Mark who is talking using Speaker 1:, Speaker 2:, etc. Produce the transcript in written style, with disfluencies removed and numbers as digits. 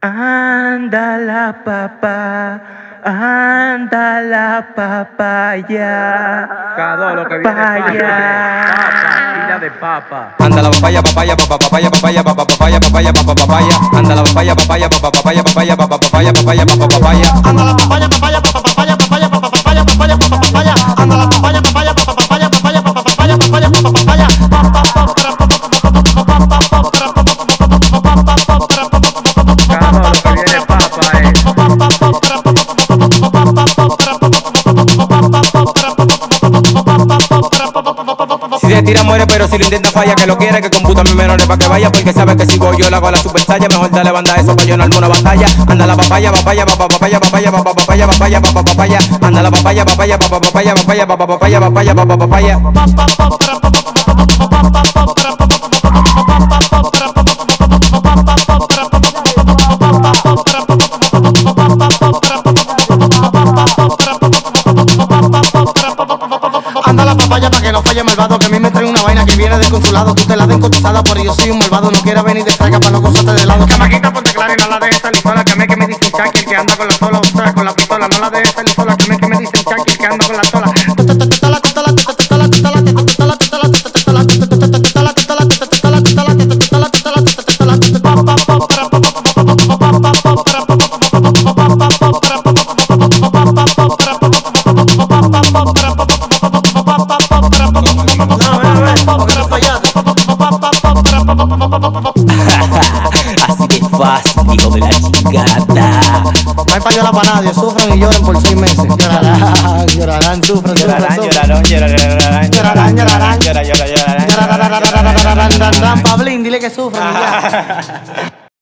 Speaker 1: Anda la papaya.
Speaker 2: Cada lo que viene
Speaker 1: Papaya.
Speaker 2: pila de papa.
Speaker 3: Anda la papaya, papaya, papaya, papaya, papaya, papaya, papaya. Anda la papaya, papaya, papaya, papaya, papaya, papaya, papaya.
Speaker 4: Anda la papaya, papaya, papaya, papaya, papaya, papaya, papaya. Anda la papaya, papaya, papaya, papaya, papaya, papaya, papaya.
Speaker 2: Cada lo que viene
Speaker 3: Si se tira muere, pero si lo intenta falla. Que lo quiere, que computa a mis menores pa' que vaya. Porque sabe que si voy yo le hago la super saya. Mejor dale banda eso pa' yo no alguna batalla. Anda la papaya, papaya, papaya, papaya, papaya, papaya, papaya. Anda la papaya, papaya, papaya, papaya, papaya, papaya, papaya.
Speaker 4: Anda la papaya pa' que no falle malvado. Que a mí me trae una vaina que viene del consulado. Tú te la den cotizada, pero yo soy un malvado. No quiera venir de fraga pa' no gozarte de lado. Chamaquita, ponte clara y no la dejes estar sola. Que me dicen Chucky, el que anda con la sola. O sea, con la pistola, no la dejes estar sola. Que me dicen Chucky, el que anda con la sola.
Speaker 3: Así de fácil, hijo de la chingada.
Speaker 4: No hay payola para nadie, sufren y lloren por 6 meses. Llorarán, llorarán, sufren,
Speaker 3: Llorarán,
Speaker 4: sufren.
Speaker 3: llorarán, llorarán,
Speaker 4: Llorarán, llorarán.
Speaker 3: llorarán, llorarán, llorarán.
Speaker 4: Llorarán, Pablín, dile que sufren y ya.